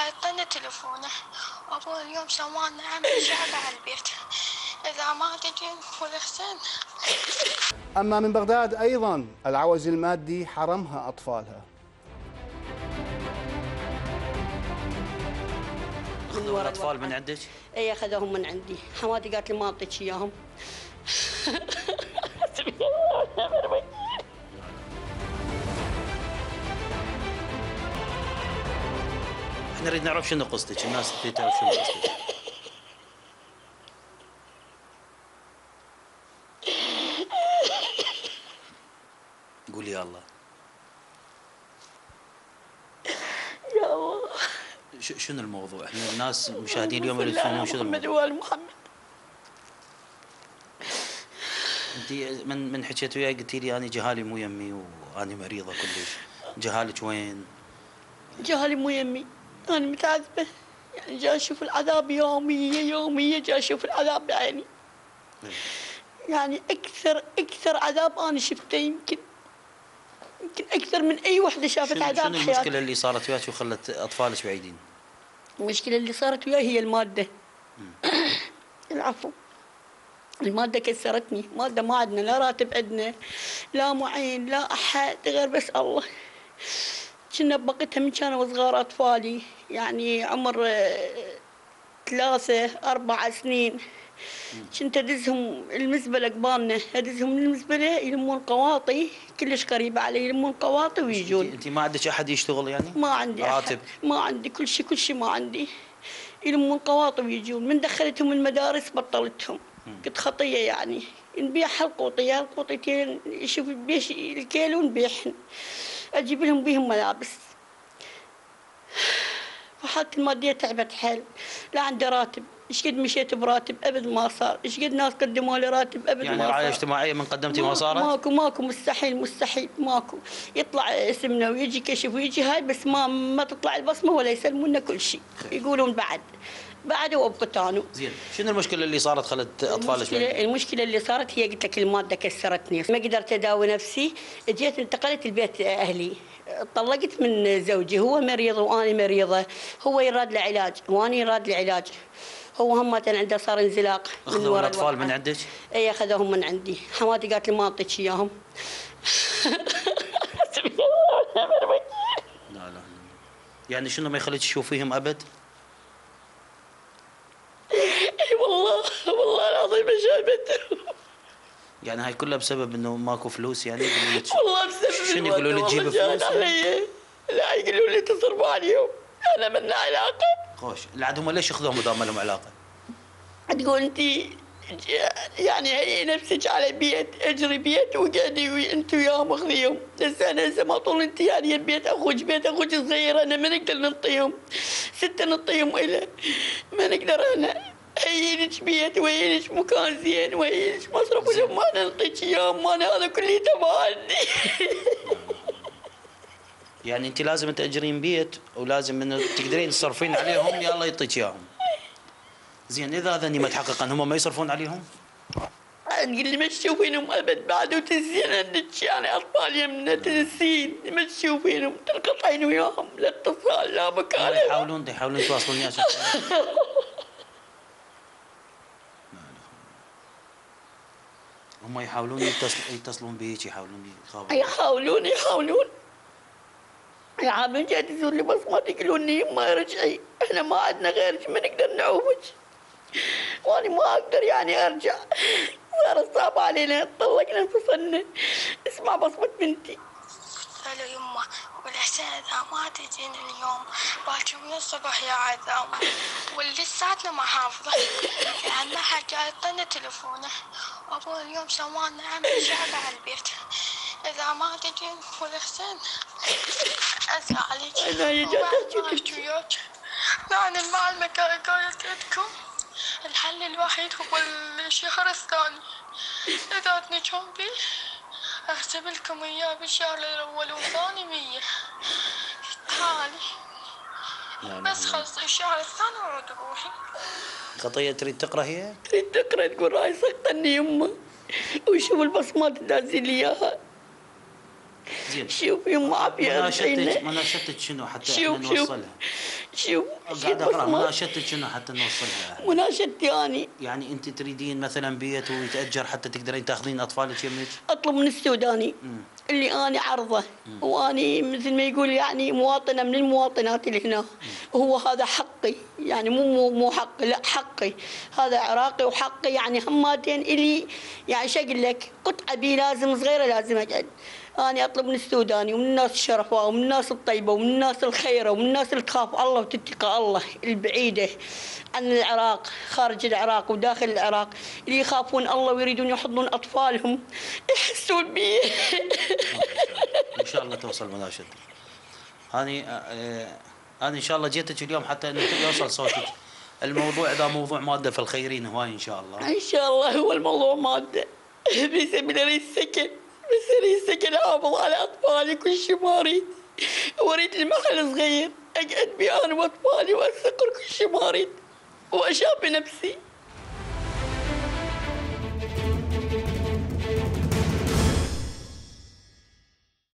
جاي يطن تليفونه، أبوه اليوم سوالنا عمل شعب على البيت، إذا ما تجي والحسين. أما من بغداد أيضا العوز المادي حرمها أطفالها. أخذوا الأطفال من عندك؟ اي اخذوهم من عندي، حماتي قالت لي ما اعطيك اياهم. احنا نريد نعرف شنو قصتك، الناس تريد تعرف شنو قصتك. قولي يا الله. يا الله شنو الموضوع؟ احنا الناس مشاهدين اليوم اللي يفهمون شنو محمد الموضوع. وآل محمد. انت من حكيت وياي قلتي لي انا جهالي مو يمي واني مريضه كلش، جهالك وين؟ جهلي مو يمي، انا متعذبه، يعني جاي اشوف العذاب يوميا جاي اشوف العذاب بعيني. يعني اكثر عذاب انا شفته، يمكن اكثر من اي وحده شافت عذاب شنو حياتها. المشكله اللي صارت وياك وخلت اطفالك بعيدين؟ المشكله اللي صارت وياي هي الماده. العفو. المادة كسرتني، مادة ما عندنا لا راتب، عندنا لا معين لا أحد غير بس الله. كنا بقيتها من كانوا صغار أطفالي، يعني عمر 3 4 سنين. كنت أدزهم المزبلة قبالنا، أدزهم المزبلة يلمون قواطي كلش قريبة علي، يلمون قواطي ويجون. انت ما عندك احد يشتغل يعني؟ ما عندي راتب؟ أحد، ما عندي كل شيء ما عندي. يلمون قواطي ويجون، من دخلتهم المدارس بطلتهم. كنت خطية يعني، نبيع هالقوطية هالقوطيتين، يشوف بيش الكيلو نبيعهن، أجيب لهم بيهم ملابس. وحالتي المادية تعبت حيل، لا عندي راتب، ايش قد مشيت براتب ابد ما صار، ايش قد ناس قدموا لي راتب ابد يعني ما صار. رعاية اجتماعية من قدمتي ما صارت؟ ماكو مستحيل ماكو. يطلع اسمنا ويجي كشف ويجي هاي، بس ما تطلع البصمة ولا يسلمونا كل شيء، يقولون بعد وابقتانوا. زين، شنو المشكلة اللي صارت خلت اطفالك بعيدين؟ المشكلة اللي صارت هي قلت لك المادة كسرتني، ما قدرت اداوي نفسي، جيت انتقلت البيت اهلي. طلقت من زوجي، هو مريض وانا مريضة، هو يراد له علاج وانا يراد لي علاج. هو هم عنده صار انزلاق. اخذوا الاطفال من عندك؟ اي اخذوهم من عندي، حماتي قالت لي ما اعطيك اياهم. لا يعني شنو ما يخليك تشوفيهم ابد؟ اي والله العظيم ما شايفتهم. يعني هاي كلها بسبب انه ماكو فلوس يعني؟ والله بسبب شنو يقولوا لك تجيب فلوس؟ لا يقولوا لي تصرفوا عليهم، انا منا علاقه. خوش، العاد هم ليش ياخذوهم اذا ما لهم علاقه؟ تقول انت يعني هي نفسك على بيت، اجري بيت وقعدي انت وياهم اخذيهم. هسه ما طول انت يعني بيت اخوك صغير، انا ما نقدر نعطيهم 6 نعطيهم الى، ما نقدر انا. هينك بيت وهينك مكان زين وهينك مصرف، ولما انا نعطيك اياهم انا هذا كله ما عندي. يعني انت لازم تاجرين بيت ولازم انه تقدرين تصرفين عليهم يلا يعطيك اياهم. زين، اذا هذا ما تحقق ان هم ما يصرفون عليهم؟ تقول لي ما تشوفينهم ابد بعد وتنسين عندك يعني اطفال يمنا، تنسين ما تشوفينهم، تنقطعين وياهم لا اتصال لا مكان. يحاولون يتواصلون وياك. هم يحاولون يتصلون بيك، يحاولون يحاولون جاي تزور لي بصمات، يقولون لي ما رجعي، احنا ما عندنا غيرك ما نقدر نعوفك، وانا ما اقدر يعني ارجع، صار صعب علينا، طلقنا انفصلنا. اسمع بصمة بنتي. قالوا يمه والحسين إذا ما تجين اليوم باكر من الصبح يا عذاب، ولساتنا ما حافظة، يعني ما حد جاي يطن تليفونه، أبوه اليوم سوالنا عمل شعب على البيت، إذا ما تجين والحسين أسأل عليك. أنا هي جات تحكي وياك، لأن المعلمة قالت لكم الحل الوحيد هو الشهر الثاني، إذا تنجحون بيه أحسب لكم إياه بالشهر الأول والثاني 100 تعالي، بس خلص الشهر الثاني وعود روحي. خطية تريد تقرا هي؟ تريد تقرا، تقول راي سقطني يمه، وشوف البصمات تدازي لي اياها. زين، شوف يمه عافية مناشدتك شنو حتى احنا نوصلها؟ شو قاعد اقرا مناشدتك شنو حتى نوصلها؟ مناشدتي اني يعني انت تريدين مثلا بيت ويتاجر حتى تقدرين تاخذين اطفالك يمك؟ اطلب من السوداني اللي اني عرضه، واني مثل ما يقول يعني مواطنه من المواطنات اللي هنا، وهو هذا حقي، يعني مو حقي، لا حقي، هذا عراقي وحقي، يعني هماتين الي، يعني شو اقول لك، قطعه بي لازم صغيره لازم اقعد. أنا أطلب من السوداني ومن الناس الشرفاء ومن الناس الطيبة ومن الناس الخيرة ومن الناس اللي تخاف الله وتتقى الله، البعيدة عن العراق، خارج العراق وداخل العراق، اللي يخافون الله ويريدون يحضنون أطفالهم يحسون بي. ان شاء الله توصل مناشدتك. أنا إن شاء الله جيتك اليوم حتى إنه يوصل صوتك. الموضوع إذا موضوع مادة فالخيرين هواي إن شاء الله. إن شاء الله هو الموضوع مادة. بيسمي لي السكن، بس أريد سكن أحافظ على أطفالي كل شيء ما أريد. وأريد المحل صغير أقعد بيه أنا وأطفالي وأستقر كل شيء ما أريد. وأشاف بنفسي.